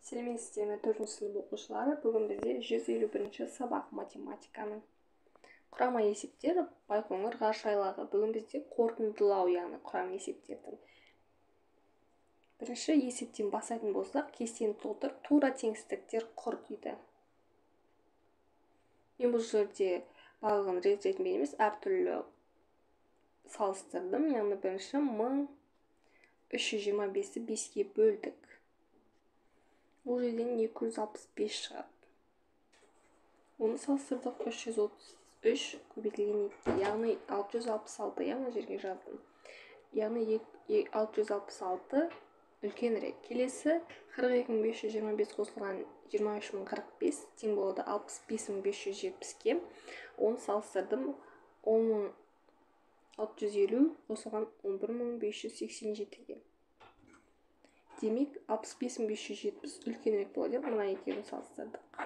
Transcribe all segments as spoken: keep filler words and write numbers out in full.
Сәлеметсіздер ме, төртінші сынып оқушылары. Бүгін бізде жүз елу бірінші сабақ математиканың құрама есептер Байқоңыр ғарыш айлағы. Бүгін бізде қорытындылау, яғни құрама есептердің. Бірінші есептен бастайтын болсақ, кестені толтыр, тура теңсіздіктер құр дейді. Мен бұл жерде барлығын рет ретімен емес, әртүрлі салыстырдым. Яғни бірінші мың үш жүз жиырма бесті беске бөлдік. Бұл жерден екі жүз алпыс бес шығады. Оны салыстырдық, үш жүз отыз үш көбейтілген екі, яғни алты жүз алпыс алты, яғни жерге жаздым. Яғни алты жүз алпыс алты үлкенірек. Келесі қырық екі мың бес жүз жиырма бес қосылған жиырма үш мың қырық бес тең болады алпыс бес мың бес жүз жетпіске. Оны салыстырдым, он мың алты жүз елу қосылған он бір мың бес жүз сексен жетіге. Демек, алпыс бес мың бес жүз жетпіс үлкенірек болады. Мына екеуін салыстырдық.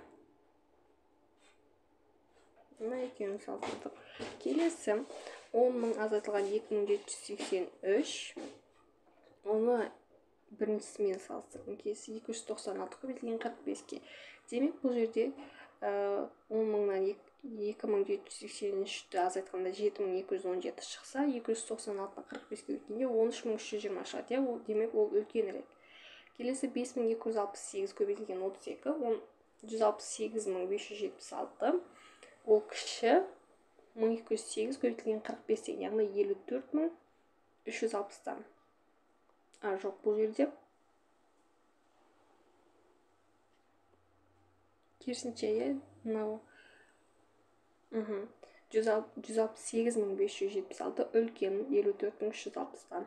Мына екеуін салыстырдық. Келесі он мың азайтылған екі мың жеті жүз сексен үш. Оны біріншісімен салыстырдым. Келесі екі жүз тоқсан алты көбейтілген қырық беске. Демек, бұл жерде он мыңнан екі мың жеті жүз сексен үшті азайтқанда жеті мың екі жүз он жеті шықса, екі жүз тоқсан алтыны қырық беске өткенде он үш мың үш жүз жиырма шығады. Демек, ол үлкенірек. Келесі бес мың екі жүз алпыс сегіз көбейтілген отыз екі, жүз алпыс сегіз мың бес жүз жетпіс алты. Ол кіші мың екі жүз сегіз көбейтілген қырық бестен, яғни елу төрт мың үш жүз алпыстан. А, жоқ, бұл жерде керісінше, мынау жүз алпыс сегіз мың бес жүз жетпіс алты үлкен елу төрт мың үш жүз алпыстан.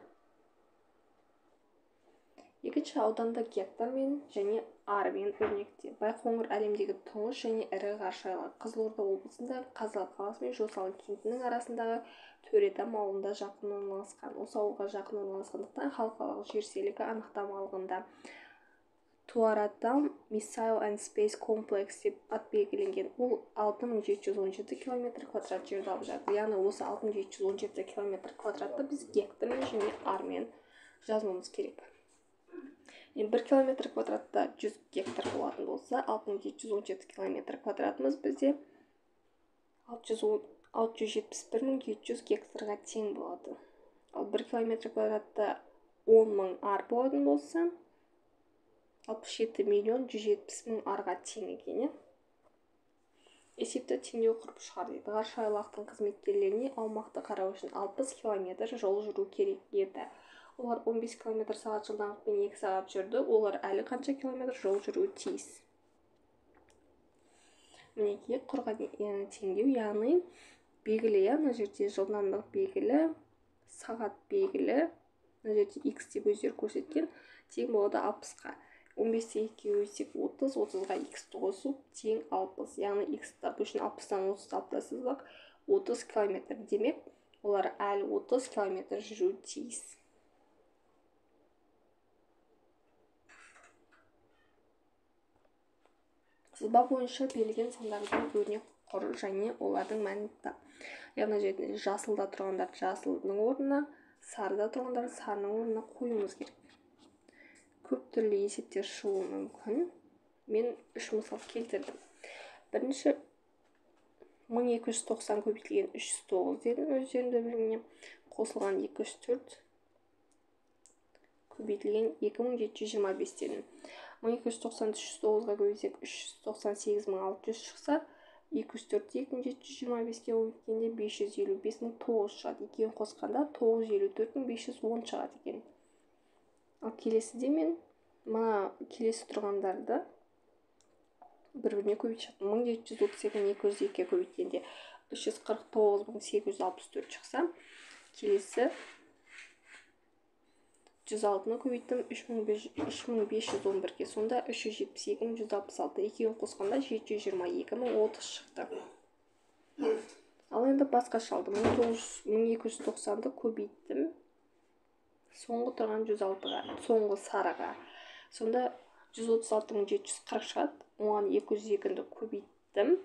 Екінші ауданда гектармен және армен өрнекте. Байқоңыр әлемдегі тұңғыш және ірі ғарыш айлағы. Қызылорда облысында Қазалы қаласы мен Жосалы кентінің арасындағы Төретам ауылында жақын орналасқан. Осы ауылға жақын орналасқандықтан халықаралық жер серігі анықтамалығында Туаратам Missile and Space Complex деп ат белгіленген. Ол алты мың жеті жүз он жеті километр квадрат жерді алып жатыр. Яғни осы алты мың жеті жүз он жеті километр квадратты біз гектармен және армен жазмамыз керек. бір километр квадратта жүз гектар болатын болса, алты мың жеті жүз он жеті километр квадратымыз бізде алты жүз жетпіс бір мың жеті жүз гектарға тең болады. Ал бір километр квадратта он мың ар болатын болса, алпыс жеті миллион жүз жетпіс мың арға тең екен. Есепті теңдеу құрып шығар дейді. Ғарыш айлақтың қызметкерлеріне аумақты қарау үшін алпыс километр жол жүру керек еді. Олар он бес километр сағат жылдамдықпен екі сағат жүрді. Олар әлі қанша километр жол жүруі тиіс. Мінекей құрған теңдеу, яғни белгілі, мына жерде жылдамдық белгілі, сағат белгілі, мына жерде x деп өздері көрсеткен, тең болады алпысқа. он бесте екіге бөлсек отыз, отызға x-ті қосу тең алпыс. Яғни x табу үшін алпыстан отызды алып тастасақ отыз километр. Демек, олар әлі отыз километр жүруі тиіс. Сызба бойынша берілген сандардың өрнек құр және олардың мәнін тап. Яғни жерде жасылда тұрғандар жасылдың орнына, сарыда тұрғандар сарының орнына қоюымыз керек. Көп түрлі есептер шығуы мүмкін. Мен үш мысал келтірдім. Бірінші мың екі жүз тоқсан көбейтілген үш жүз тоғыз дедім өздерінде біріне. Қосылған екі жүз төрт көбейтілген екі мың жеті жүз жиырма бес дедім. мың екі жүз тоқсан үш жүз тоғызға көбейтсек үш жүз тоқсан сегіз мың алты жүз шықса, екі жүз төртті екі мың жеті жүз жиырма беске көбейткенде бес жүз елу бес мың тоғыз жүз шығады. Екеуін қосқанда тоғыз жүз елу төрт мың бес жүз он шығады екен. Ал келесіде мен мына келесі тұрғандарды бір-біріне көбейтіп мың жеті жүз отыз екі мың екі жүз екіге көбейткенде үш жүз қырық тоғыз мың сегіз жүз алпыс төрт шықса, келесі жүз алтыны көбейттім үш мың бес жүз он бірге, сонда үш жүз жетпіс екі мың жүз алпыс алты. Екеуін қосқанда жеті жүз жиырма екі мың отыз шықты. Ал енді басқаша алдым. мың екі жүз тоқсанды көбейттім соңғы тұрған жүз алтыға, соңғы сарыға. Сонда жүз отыз алты мың жеті жүз қырық шығады. Оған екі жүз екіні көбейттім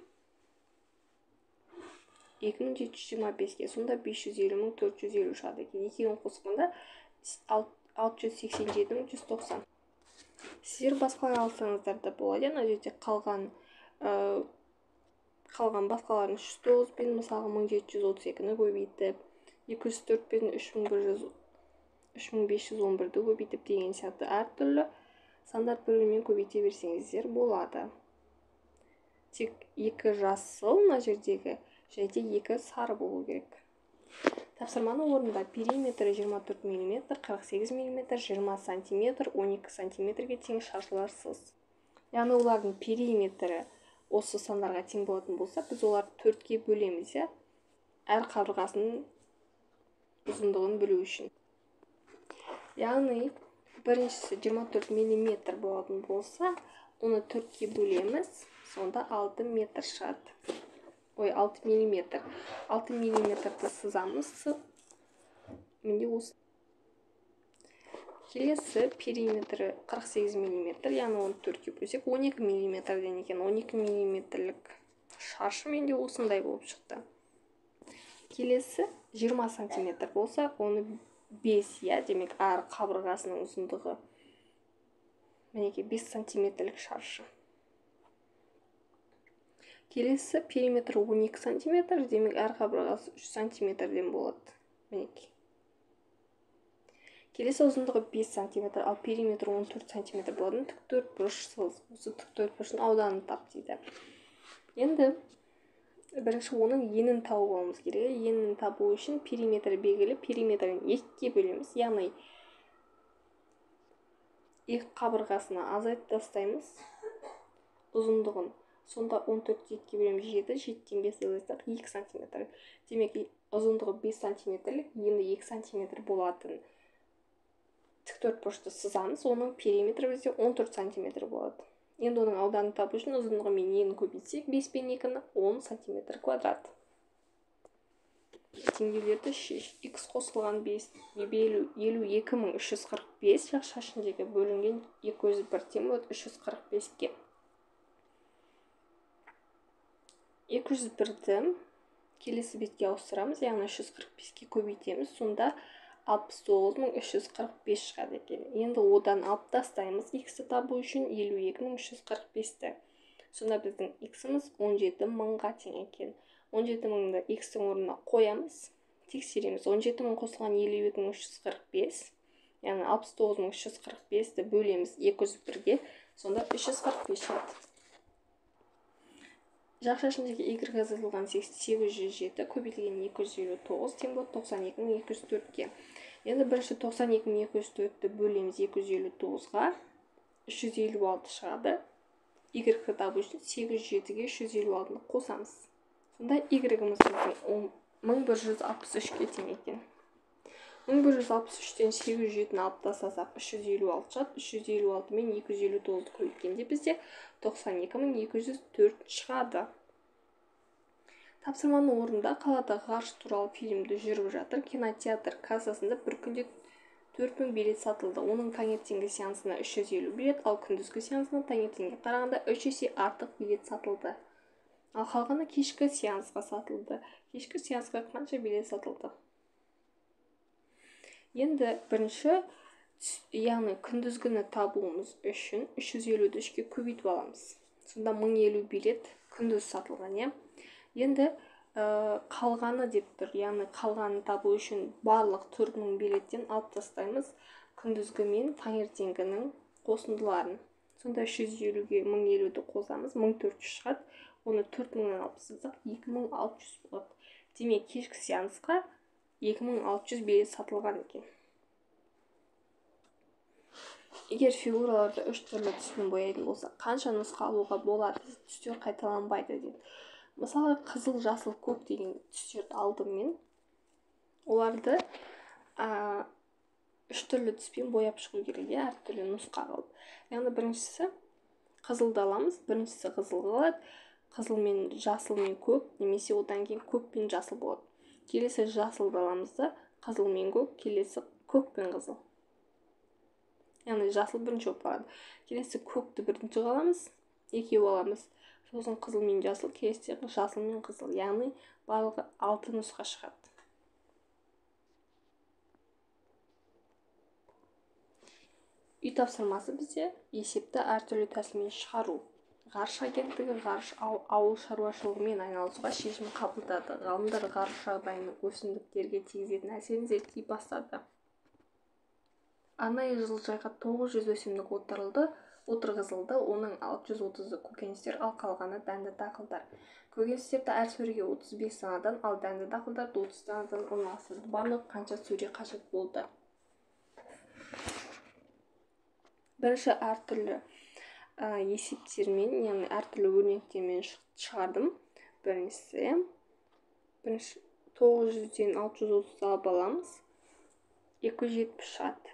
екі мың жеті жүз жиырма беске. Сонда бес жүз елу мың төрт жүз елу шығады екен. Екеуін қосқанда алты жүз сексен жеті мың жүз тоқсан. Сіздер басқалай алсаңыздар да болады. Ана жерде қалған ә, қалған басқаларын үш жүз тоғыз пен мысалы мың жеті жүз отыз екіні көбейтіп, екі жүз төрт пен үш мың бес жүз он бірді көбейтіп деген сияқты әртүрлі сандар бір-бірімен көбейте берсеңіздер болады. Тек екі жасыл мына жердегі және де екі сары болу керек. Тапсырманы орында периметрі жиырма төрт миллиметр, қырық сегіз миллиметр, жиырма сантиметр, он екі сантиметрге тең шаршылар сыз. Яғни олардың периметрі осы сандарға тең болатын болса, біз оларды төртке бөлеміз, иә? Әр қабырғасының ұзындығын білу үшін. Яғни біріншісі жиырма төрт миллиметр болатын болса, оны төртке бөлеміз, сонда алты метр шығады. Ой, алты миллиметр. алты миллиметрді сызамыз. Менде осы. Келесі периметрі қырық сегіз миллиметр, яғни оны төртке бөлсек он екі миллиметрден екен. он екі миллиметрлік шаршы менде осындай болып шықты. Келесі жиырма сантиметр болса, оны бес, я, демек әр қабырғасының ұзындығы мінеке бес сантиметрлік шаршы. Келесі периметр он екі сантиметр, демек әр қабырғасы үш сантиметрден болады. Мінеке. Келесі ұзындығы бес сантиметр, ал периметр он төрт сантиметр болатын тік төртбұрыш сыз. Осы тік төртбұрыштың ауданын тап дейді. Енді бірінші оның енін табуымыз керек. Енін табу үшін периметр белгілі, периметрін екіге бөлеміз. Яғни екі қабырғасына азайтып тастаймыз ұзындығын. Сонда он төртті екіге бөлеміз жеті, жетіден бесті азайтсақ екі сантиметр. Демек ұзындығы бес сантиметрлік, енді екі сантиметр болатын тік төртбұрышты сызамыз. Оның периметрі бізде он төрт сантиметр болады. Енді оның ауданын табу үшін ұзындығы мен енін көбейтсек, бес пен екіні он сантиметр квадрат. Теңдеулерді шеш. Х қосылған елу екі мың үш жүз қырық бес жақша ішіндегі бөлінген екі жүз бір тең болады үш жүз қырық беске. екі жүз бірді келесі бетке ауыстырамыз, яғни үш жүз қырық беске көбейтеміз. Сонда алпыс тоғыз мың үш жүз қырық бес шығады екен. Енді одан алып тастаймыз х-ті табу үшін елу екі мың үш жүз қырық бесті. Сонда біздің х-іміз он жеті мыңға тең екен. он жеті мыңды х-тің орнына қоямыз. Тексереміз. он жеті мың қосылған елу екі мың үш жүз қырық бес. Яғни алпыс тоғыз мың үш жүз қырық бесті бөлеміз екі жүз бірге. Сонда үш жүз қырық бес шығады. Жақша ішіндегі y азайтылған сегіз жүз жеті көбейтілген екі жүз елу тоғыз тең болады тоқсан екі мың екі жүз төртке. Енді бірінші тоқсан екі мың екі жүз төртті бөлеміз екі жүз елу тоғызға. үш жүз елу алты шығады. Y-ті табу үшін сегіз жүз жетіге үш жүз елу алтыны қосамыз. Сонда y-іміз мың бір жүз алпыс үшке тең екен. мың бір жүз алпыс үштен сегіз жүз жетіні алып тастасақ үш жүз елу алты шығады. үш жүз елу алты мен екі жүз елу тоғызды көбейткенде бізде тоқсан екі мың екі жүз төрт шығады. Тапсырманы орында қалада ғарыш туралы фильмді жүріп жатыр. Кинотеатр кассасында бір күнде төрт мың билет сатылды. Оның таңертеңгі сеансына үш жүз елу билет, ал күндізгі сеансына таңертеңге қарағанда үш есе артық билет сатылды. Ал қалғаны кешкі сеансқа сатылды. Кешкі сеансқа қанша билет сатылды? Енді бірінші, яғни күндізгіні табуымыз үшін үш жүз елуді үшке көбейтіп аламыз. Сонда мың елу билет күндіз сатылған, иә? Енді қалғаны деп тұр, яғни қалғаны табу үшін барлық төрт мың билеттен алып тастаймыз күндізгі мен таңертеңгінің қосындыларын. Сонда үш жүз елуге мың елуді қосамыз, мың төрт жүз шығады. Оны төрт мыңнан алып тастасақ екі мың алты жүз болады. Демек кешкі сеансқа екі мың алты жүз билет сатылған екен. Егер фигураларды үш түрлі түспен бояйтын болса, қанша нұсқа алуға болады? Түстер қайталанбайды дейді. Мысалы, қызыл, жасыл, көк деген түстерді алдым мен. Оларды үш түрлі түспен бояп шығу керек, әр түрлі нұсқа қылып. Яғни біріншісі қызылды аламыз, біріншісі қызыл қалады. Қызыл мен жасыл мен көк, немесе одан кейін көк пен жасыл болады. Келесі жасылды аламыз да, қызыл мен көк, келесі көк пен қызыл. Яғни жасыл бірінші болып барады. Келесі көкті бірінші қаламыз, екеу аламыз. Сосын қызыл мен жасыл, келесі жасыл мен қызыл. Яғни барлығы алты нұсқа шығады. Үй тапсырмасы бізде есепті әртүрлі тәсілмен шығару. Ғарыш агенттігі ғарыш ауыл шаруашылығымен айналысуға шешім қабылдады. Ғалымдар ғарыш жағдайының өсімдіктерге тигізетін әсерін зерттей бастады. Арнайы жылыжайға тоғыз жүз өсімдік отырылды, отырғызылды, оның алты жүз отызы көкөністер, ал қалғаны дәнді дақылдар. Көкөністерді әр сөреге отыз бес данадан, ал дәнді дақылдарды отыз данадан орналастырды. Барлығы қанша сөре қажет болды? Бірінші әртүрлі есептермен, яғни әртүрлі өрнектермен шығардым. Біріншісі, бірінші тоғыз жүзден алты жүз отыз алып аламыз. екі жүз жетпіс шығады.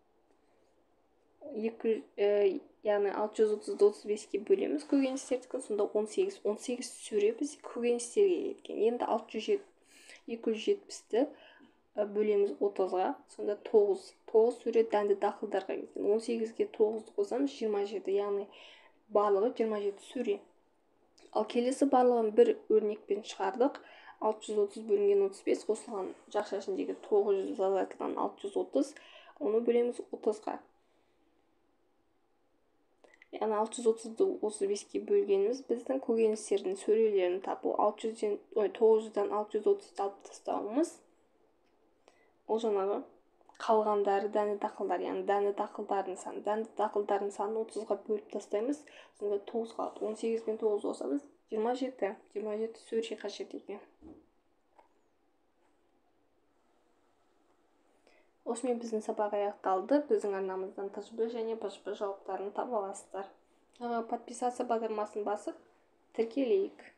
Яғни алты жүз отызды отыз беске бөлеміз көкөністердікі, сонда он сегіз. он сегіз сөре біз көкөністерге кеткен. Енді екі жүз жетпісті бөлеміз отызға, сонда тоғыз. тоғыз сөре дәнді дақылдарға кеткен. он сегізге тоғызды қосамыз, жиырма жеті, яғни барлығы жиырма жеті сөре. Ал келесі барлығын бір өрнекпен шығардық. алты жүз отыз бөлінген отыз бес, қосылған жақша ішіндегі тоғыз жүз азайтылған алты жүз отыз, оны бөлеміз отызға. Яғни алты жүз отызды отыз беске бөлгеніміз біздің көкөністердің сөрелерін табу. тоғыз жүзден алты жүз отызды алып тастауымыз. Ол жаңағы қалғандары дәнді дақылдар, яғни дәнді дақылдардың саны. Дәнді дақылдардың санын отызға бөліп тастаймыз. Сонда тоғыз қалады. он сегіз бен тоғыз қосамыз, жиырма жеті. жиырма жеті сөре қажет екен. Осымен біздің сабақ аяқталды. Біздің арнамыздан тэ жэ бэ және бэ жэ бэ жауаптарын таба аласыздар. Подписаться батырмасын басып тіркелейік.